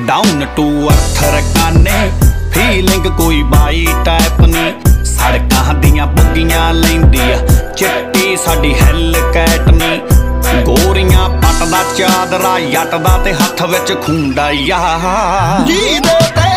down to earth रकाने feeling कोई बाई टाइप नी सड़कां दियां बुग्गियां लैंदी चिट्टी साडी हैल कैट नी गोरियां पट दा चादरा जट दा ते हत्थ विच खुंडा यार जी दे